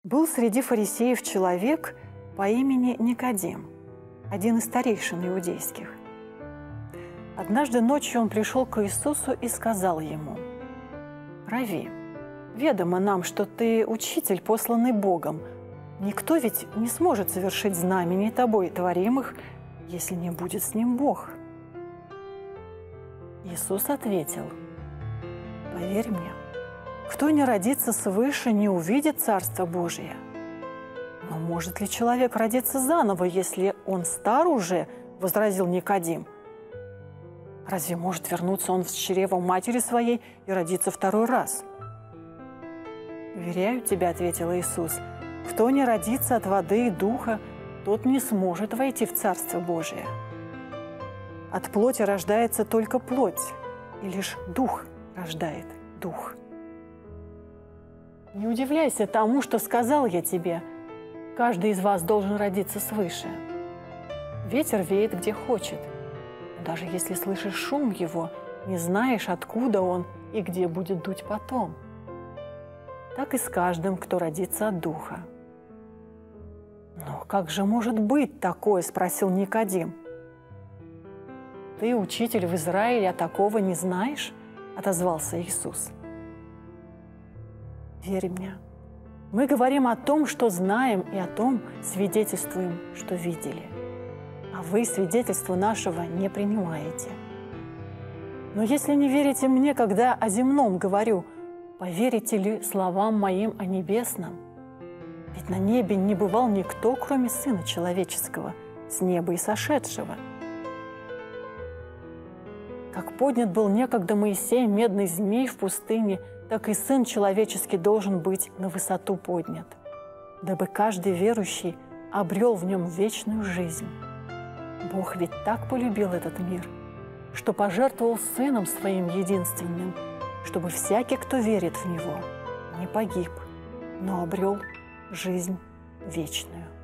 Был среди фарисеев человек по имени Никодим, один из старейшин иудейских. Однажды ночью он пришел к Иисусу и сказал ему: «Рави, ведомо нам, что ты учитель, посланный Богом. Никто ведь не сможет совершить знамений тобой творимых, если не будет с ним Бог». Иисус ответил: «Поверь мне, кто не родится свыше, не увидит Царство Божие. Но может ли человек родиться заново, если он стар уже?» – возразил Никодим. «Разве может вернуться он в чрево матери своей и родиться второй раз?» «Уверяю тебя, – ответил Иисус, – кто не родится от воды и духа, тот не сможет войти в Царство Божие. От плоти рождается только плоть, и лишь дух рождает дух». Не удивляйся тому, что сказал я тебе. Каждый из вас должен родиться свыше. Ветер веет, где хочет. Но даже если слышишь шум его, не знаешь, откуда он и где будет дуть потом. Так и с каждым, кто родится от Духа. «Но как же может быть такое?» – спросил Никодим. «Ты, учитель в Израиле, а такого не знаешь?» – отозвался Иисус. «Верь мне, мы говорим о том, что знаем, и о том свидетельствуем, что видели. А вы свидетельство нашего не принимаете. Но если не верите мне, когда о земном говорю, поверите ли словам моим о небесном? Ведь на небе не бывал никто, кроме Сына Человеческого, с неба и сошедшего. Как поднят был некогда Моисей медный змей в пустыне, так и Сын Человеческий должен быть на высоту поднят, дабы каждый верующий обрел в нем вечную жизнь. Бог ведь так полюбил этот мир, что пожертвовал Сыном Своим единственным, чтобы всякий, кто верит в Него, не погиб, но обрел жизнь вечную».